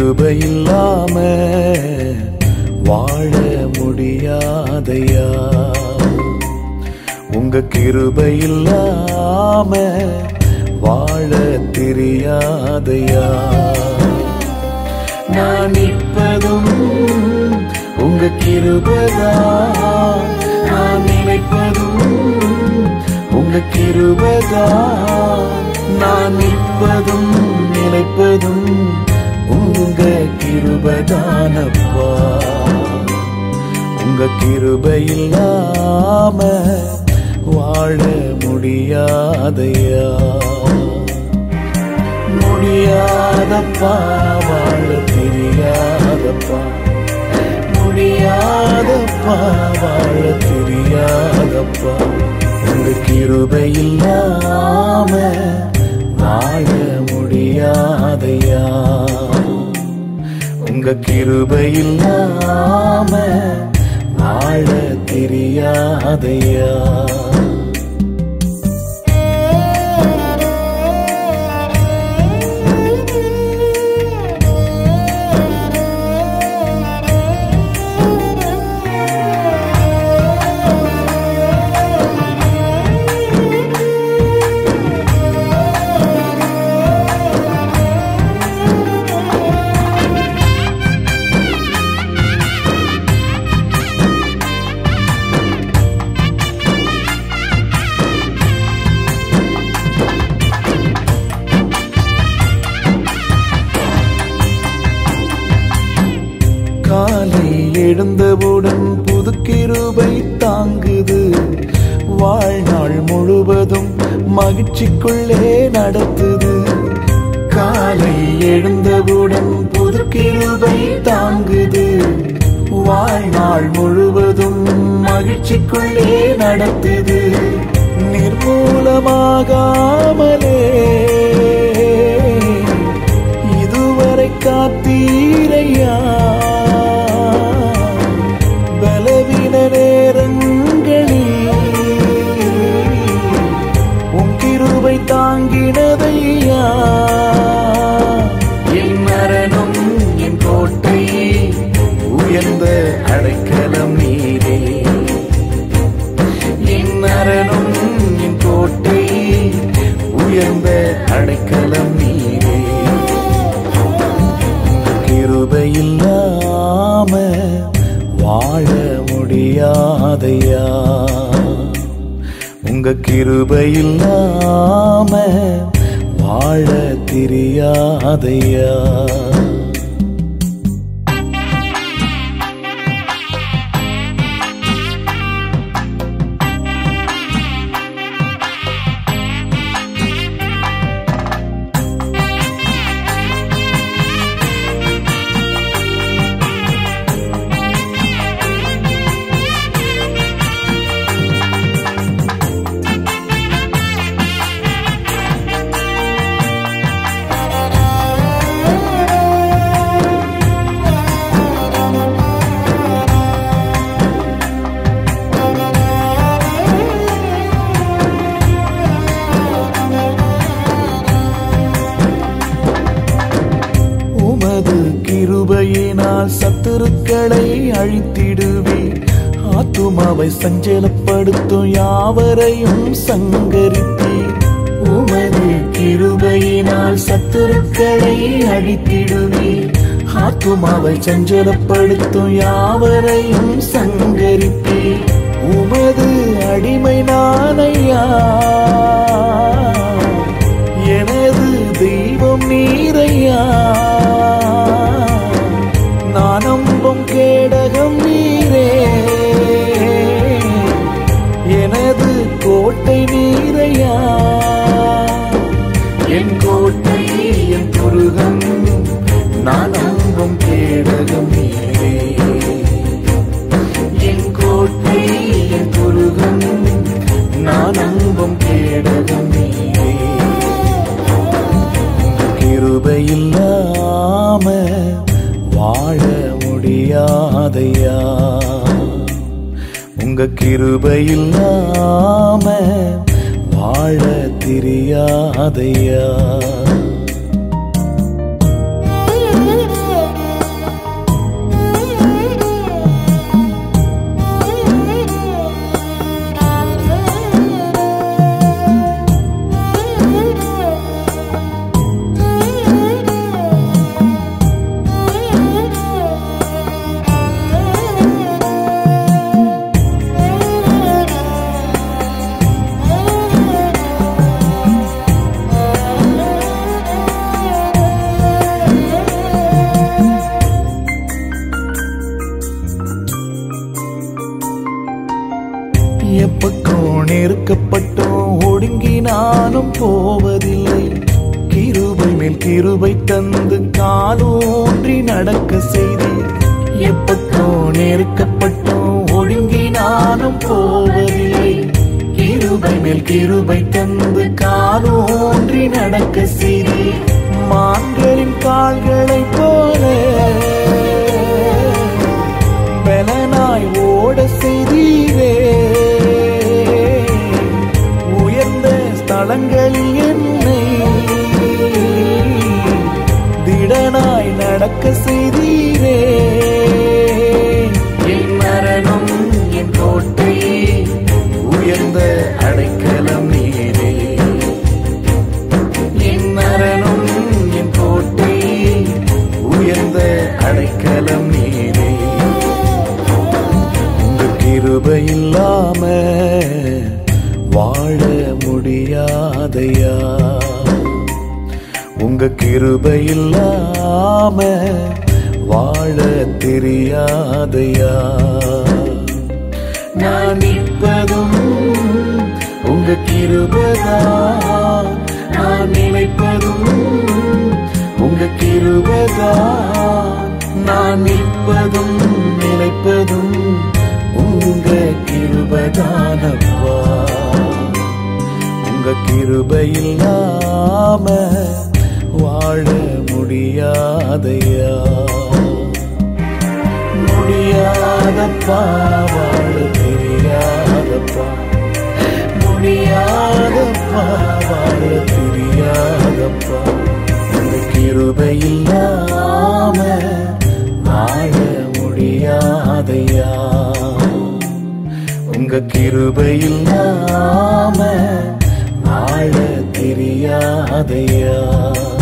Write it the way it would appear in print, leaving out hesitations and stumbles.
கிருபை இல்லாம வாழ முடியாதையா. உங்க கிருபை இல்லாம வாழ தெரியாதையா. நான் நிற்பதும் உங்க கிருபைதான், நான் நினைப்பதும் உங்க கிருபைதான். நான் நிற்பதும் நினைப்பதும் உங்க கிருபைதானப்பா. உங்க கிருபை இல்லாம வாழ முடியாதையா. முடியாதப்பா, வாழ தெரியாதப்பா. முடியாதப்பா, வாழ தெரியாதப்பா. உங்க கிருபை இல்லாம வாழ முடியாதையா. உங்க கிருபை இல்லாம வாழ தெரியாதையா. காலை எழுந்தவுடன் புது கிருபை தாங்குது. வாழ்நாள் முழுவதும் மகிழ்ச்சிக்குள்ளே நடத்துது. காலை எழுந்தவுடன் புது கிருபை தாங்குது. வாழ்நாள் முழுவதும் மகிழ்ச்சிக்குள்ளே நடத்துது. நிர்மூலமாகாமலே இதுவரை காத்தீரையா. பலவீன நேரங்களில் உன் கிருபை தாங்கினதையா. என் மரணம் என் கோட்டை, உயர்ந்த அடைக்கலம் நீரே. என் மரணம் என் கோட்டை, உயர்ந்த அடைக்கலம் நீரே. கிருபை இல்லாம வாழ முடியாதையா. உங்க கிருபை இல்லாம வாழ தெரியாதையா. கிருபையினால் சத்துருக்களை அழித்திடுவீர். ஆத்துமாவை சஞ்சலப்படுத்தும் யாவரையும் சங்கரித்தீர். உமது கிருபையினால் சத்துருக்களை அழித்திடுவீர். ஆத்துமாவை சஞ்சலப்படுத்தும் யாவரையும் சங்கரித்தீர். உமது அடிமை நானையா, எனது தெய்வம் நீரையா. நான் நம்பும் கேடகம் நீரே, எனது கோட்டை நீரையா. என் கோட்டை என் துருகம், நான் நம்பும் கேடகம் நீரே. என் கோட்டை என் துருகம், நான் நம்பும் கேடகம் நீரே. கிருபை இல்லாம வாழ முடியாதையா. உங்க கிருபை இல்லாம வாழ தெரியாதையா. எப்பக்கம் நெருக்கப்பட்டோம் ஒடுங்கி நானும் போவதில்லை. கிருபை மேல் கிருபை தந்து காலூன்றி நடக்க செய்தீர். எப்பக்கம் நெருக்கப்பட்டோம் ஒடுங்கி நானும் போவதில்லை. கிருபை மேல் கிருபை தந்து காலூன்றி நடக்க செய்தீர். மான்களின் கால்களைப் போல பலனாய் ஓட செய்தீரே. உயர்ந்த ஸ்தலங்களில் என்னை திடனாய் நடக்க செய்தீரே. என் மரணம் என் கோட்டை உயர்ந்த அடைக்கலம் நீரே. என் மரணம் என் கோட்டை உயர்ந்த அடைக்கலம் நீரே. உங்க கிருபை இல்லாம வாழ முடியாதையா. உங்க கிருபை இல்லாம வாழ தெரியாதையா. நான் நிற்பதும் உங்க கிருபைதான். நான் நினைப்பதும் உங்க கிருபைதான். நான் நிற்பதும் நினைப்பதும் உங்க கிருபைதானப்பா. உங்க கிருபை இல்லாம வாழ முடியாதையா. முடியாதப்பா வாழ தெரியாதப்பா. முடியாதப்பா வாழ தெரியாதப்பா. உங்க கிருபை இல்லாம வாழ முடியாதையா. உங்க கிருபை இல்லாம வாழ தெரியாதையா.